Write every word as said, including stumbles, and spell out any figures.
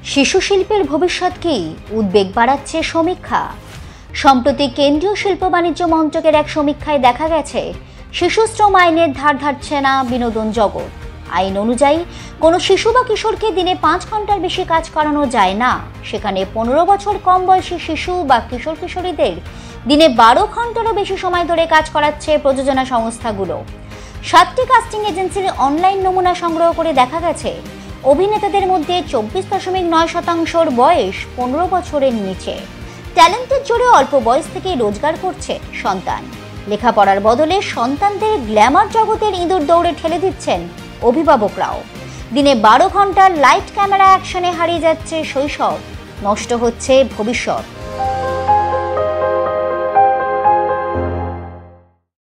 শিশু শিল্পের ভবিষ্যৎ কি উদ্বেগ বাড়াচ্ছে সমীক্ষা। সম্প্রতি কেন্দ্রীয় শিল্প বাণিজ্য মন্ত্রকের এক সমীক্ষায় দেখা গেছে শিশু শ্রম আইনের ধার ধারছে না বিনোদন জগৎ। আইন অনুযায়ী কোনো শিশু বা কিশোরকে দিনে পাঁচ ঘন্টার বেশি কাজ করানো যায় না, সেখানে পনেরো বছর কম বয়সী শিশু বা কিশোর কিশোরীদের দিনে বারো ঘন্টারও বেশি সময় ধরে কাজ করাচ্ছে প্রযোজনা সংস্থাগুলো। সাতটি কাস্টিং এজেন্সির অনলাইন নমুনা সংগ্রহ করে দেখা গেছে অভিনেতাদের মধ্যে চব্বিশ দশমিক নয় শতাংশর বয়স পনেরো বছরের নিচে। ট্যালেন্টের জোরে অল্প বয়স থেকে রোজগার করছে সন্তান। লেখাপড়ার বদলে সন্তানদের গ্ল্যামার জগতের ইঁদুর দৌড়ে ঠেলে দিচ্ছেন অভিভাবকরাও। দিনে বারো ঘন্টার লাইট ক্যামেরা অ্যাকশনে হারিয়ে যাচ্ছে শৈশব, নষ্ট হচ্ছে ভবিষ্যৎ।